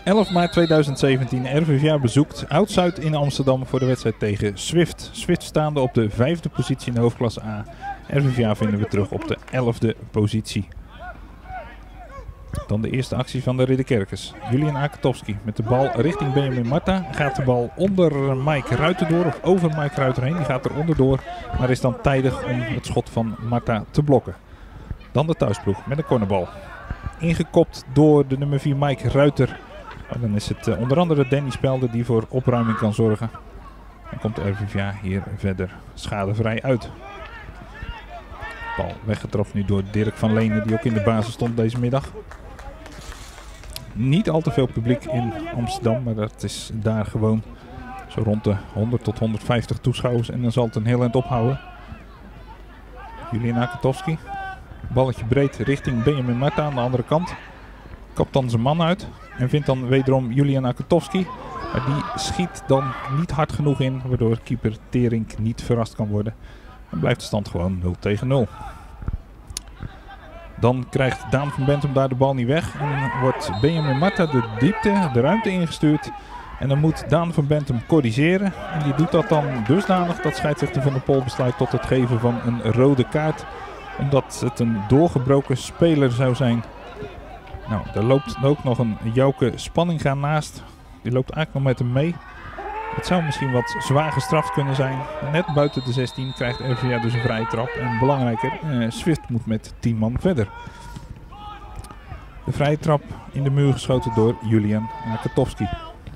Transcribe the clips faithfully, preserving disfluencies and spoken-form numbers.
elf maart tweeduizend zeventien, R V V A bezoekt Oud-Zuid in Amsterdam voor de wedstrijd tegen Swift. Swift staande op de vijfde positie in de hoofdklasse A. R V V A vinden we terug op de elfde positie. Dan de eerste actie van de Ridderkerkers. Julian Akatowski met de bal richting Benjamin Marta. Gaat de bal onder Mike Ruiter door of over Mike Ruiter heen. Die gaat er onderdoor, maar is dan tijdig om het schot van Marta te blokken. Dan de thuisploeg met een cornerbal. Ingekopt door de nummer vier Mike Ruiter. En dan is het uh, onder andere Danny Spelde die voor opruiming kan zorgen. Dan komt de R V V A hier verder schadevrij uit. Bal weggetroffen nu door Dirk van Lenen, die ook in de basis stond deze middag. Niet al te veel publiek in Amsterdam, maar dat is daar gewoon zo rond de honderd tot honderdvijftig toeschouwers. En dan zal het een heel eind ophouden. Julian Akatowski. Balletje breed richting Benjamin Marta aan de andere kant. Kapt dan zijn man uit en vindt dan wederom Julian Akatowski. Maar die schiet dan niet hard genoeg in, waardoor keeper Terink niet verrast kan worden. En blijft de stand gewoon nul tegen nul. Dan krijgt Daan van Bentum daar de bal niet weg. En wordt Benjamin Marta de diepte, de ruimte ingestuurd. En dan moet Daan van Bentum corrigeren. En die doet dat dan dusdanig dat scheidsrechter Van der Pol besluit tot het geven van een rode kaart. Omdat het een doorgebroken speler zou zijn. Nou, daar loopt ook nog een Jouke Spanninga naast. Die loopt eigenlijk nog met hem mee. Het zou misschien wat zwaar gestraft kunnen zijn. Net buiten de zestien krijgt R V V A dus een vrije trap. En belangrijker, eh, Swift moet met tien man verder. De vrije trap in de muur geschoten door Julian Akatowski.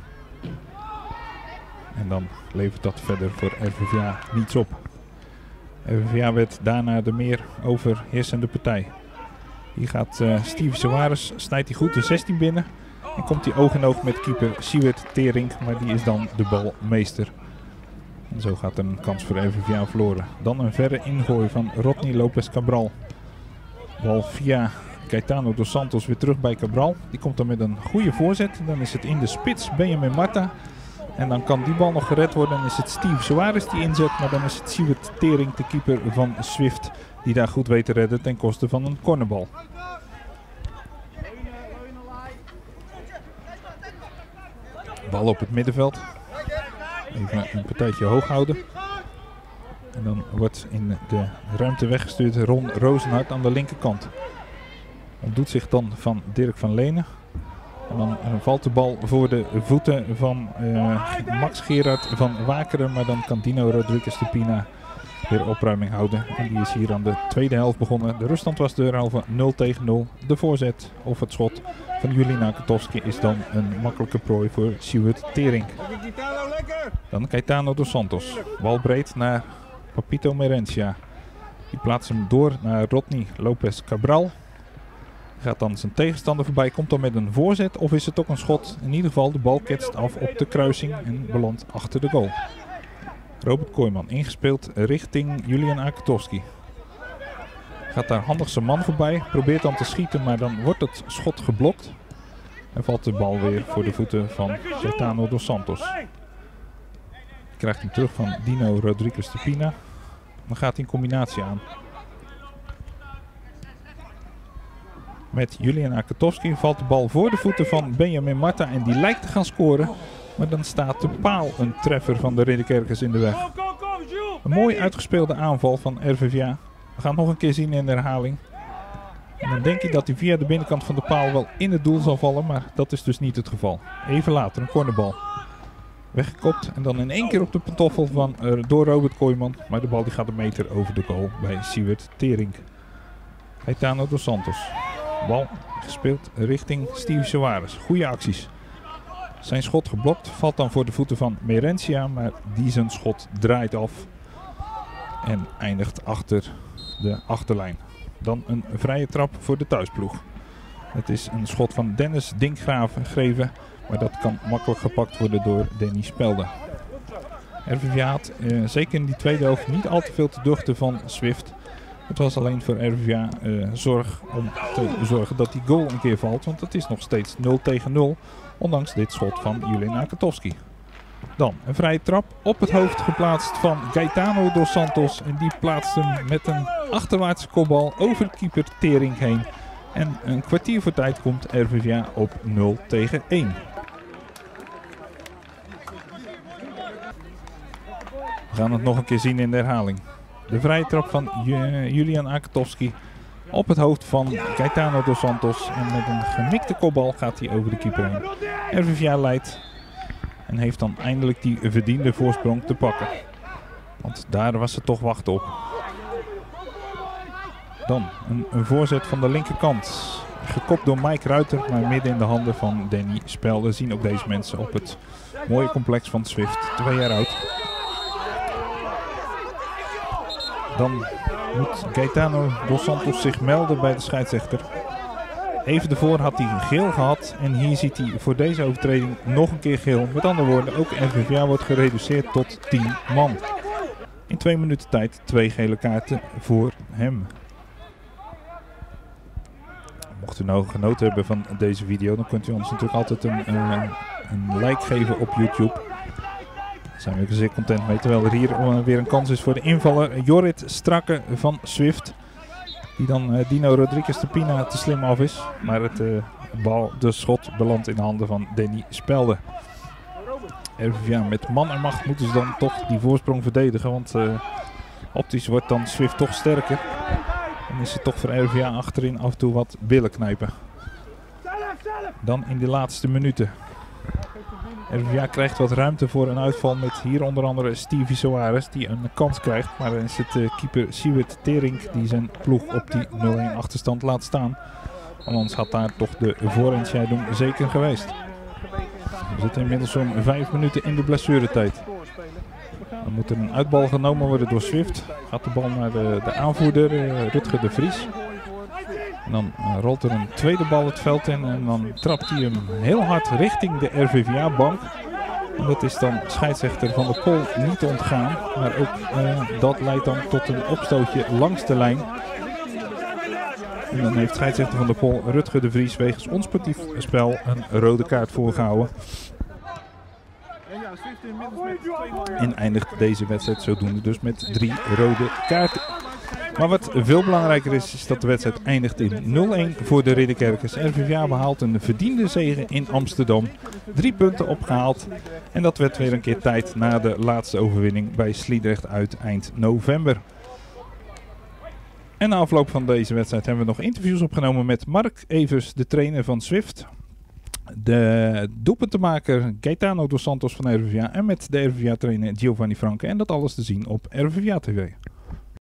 En dan levert dat verder voor R V V A niets op. R V V A werd daarna de meer overheersende partij. Hier gaat uh, Steve Soares, snijdt hij goed de zestien binnen. En komt hij oog in oog met keeper Siewert Terink, maar die is dan de balmeester. En zo gaat er een kans voor R V V A verloren. Dan een verre ingooi van Rodney Lopez Cabral. Bal via Caetano dos Santos weer terug bij Cabral. Die komt dan met een goede voorzet. Dan is het in de spits Benjamin Marta. En dan kan die bal nog gered worden. Dan is het Steve Soares die inzet. Maar dan is het Siewert Terink, de keeper van Swift, die daar goed weet te redden ten koste van een cornerbal. Bal op het middenveld. Even een partijtje hoog houden. En dan wordt in de ruimte weggestuurd Ron Rozenhart aan de linkerkant. Ontdoet zich dan van Dirk van Lenen. En dan valt de bal voor de voeten van uh, Max Gerard van Wakeren. Maar dan kan Dino Rodriguez de Pina weer opruiming houden. En die is hier aan de tweede helft begonnen. De ruststand was derhalve nul tegen nul. De voorzet of het schot van Julian Akatowski is dan een makkelijke prooi voor Siewert Terink. Dan Caetano dos Santos. Bal breed naar Papito Merencia. Die plaatst hem door naar Rodney Lopez Cabral. Gaat dan zijn tegenstander voorbij, komt dan met een voorzet of is het ook een schot? In ieder geval, de bal ketst af op de kruising en belandt achter de goal. Robert Kooijman ingespeeld richting Julian Akatowski. Gaat daar handig zijn man voorbij, probeert dan te schieten, maar dan wordt het schot geblokt. En valt de bal weer voor de voeten van Caetano dos Santos. Krijgt hem terug van Dino Rodriguez de Pina. Dan gaat hij een combinatie aan. Met Julian Akatowski valt de bal voor de voeten van Benjamin Marta en die lijkt te gaan scoren. Maar dan staat de paal een treffer van de Ridderkerkers in de weg. Een mooi uitgespeelde aanval van R V V A. We gaan het nog een keer zien in de herhaling. En dan denk je dat hij via de binnenkant van de paal wel in het doel zal vallen, maar dat is dus niet het geval. Even later een cornerbal. Weggekopt en dan in één keer op de pantoffel van, uh, door Robert Kooijman. Maar de bal die gaat een meter over de goal bij Siewert Terink. Caetano dos Santos. Bal gespeeld richting Steve Soares. Goede acties. Zijn schot geblokt. Valt dan voor de voeten van Merencia. Maar die zijn schot draait af. En eindigt achter de achterlijn. Dan een vrije trap voor de thuisploeg. Het is een schot van Dennis Dinkgraven. Maar dat kan makkelijk gepakt worden door Danny Spelde. R V V A had uh, zeker in die tweede helft niet al te veel te duchten van Swift. Het was alleen voor R V V A uh, zorg om te zorgen dat die goal een keer valt. Want het is nog steeds nul tegen nul. Ondanks dit schot van Julian Akatowski. Dan een vrije trap op het hoofd geplaatst van Caetano dos Santos. En die plaatst hem met een achterwaartse kopbal over keeper Terink heen. En een kwartier voor tijd komt R V V A op nul tegen één. We gaan het nog een keer zien in de herhaling. De vrije trap van Julian Akatowski op het hoofd van Gaetano dos Santos. En met een gemikte kopbal gaat hij over de keeper heen. R V V A leidt en heeft dan eindelijk die verdiende voorsprong te pakken. Want daar was het toch wachten op. Dan een, een voorzet van de linkerkant. Gekopt door Mike Ruiter, maar midden in de handen van Danny Spelde. Zien ook deze mensen op het mooie complex van Swift. Twee jaar oud. Dan moet Gaetano dos Santos zich melden bij de scheidsrechter. Even ervoor had hij geel gehad. En hier ziet hij voor deze overtreding nog een keer geel. Met andere woorden, ook R V V A wordt gereduceerd tot tien man. In twee minuten tijd twee gele kaarten voor hem. Mocht u nou genoten hebben van deze video, dan kunt u ons natuurlijk altijd een, een, een like geven op YouTube. Daar zijn we zeer content mee. Terwijl er hier weer een kans is voor de invaller Jorrit Strakke van Swift. Die dan uh, Dino Rodriguez de Pina te slim af is. Maar het uh, bal, de schot belandt in de handen van Danny Spelde. R V V A met man en macht moeten ze dan toch die voorsprong verdedigen. Want uh, optisch wordt dan Swift toch sterker. Dan is het toch voor R V V A achterin af en toe wat billen knijpen. Dan in de laatste minuten. R V V A krijgt wat ruimte voor een uitval met hier onder andere Stevie Soares die een kans krijgt. Maar dan is het uh, keeper Siewert Terink die zijn ploeg op die nul een achterstand laat staan. Anders had daar toch de voorentscheiding zeker geweest. We zitten inmiddels zo'n vijf minuten in de blessuretijd. Dan moet er een uitbal genomen worden door Swift. Gaat de bal naar de, de aanvoerder uh, Rutger de Vries. En dan uh, rolt er een tweede bal het veld in en dan trapt hij hem heel hard richting de R V V A-bank. En dat is dan scheidsrechter Van der Pol niet ontgaan. Maar ook uh, dat leidt dan tot een opstootje langs de lijn. En dan heeft scheidsrechter Van der Pol Rutger de Vries wegens onsportief spel een rode kaart voorgehouden. En eindigt deze wedstrijd zodoende dus met drie rode kaarten. Maar wat veel belangrijker is, is dat de wedstrijd eindigt in nul een voor de Ridderkerkers. R V V A behaalt een verdiende zege in Amsterdam. Drie punten opgehaald. En dat werd weer een keer tijd na de laatste overwinning bij Sliedrecht uit eind november. En na afloop van deze wedstrijd hebben we nog interviews opgenomen met Mark Evers, de trainer van Swift. De doelpuntenmaker Gaetano dos Santos van R V V A en met de R V V A trainer Giovanni Franke. En dat alles te zien op R V V A T V.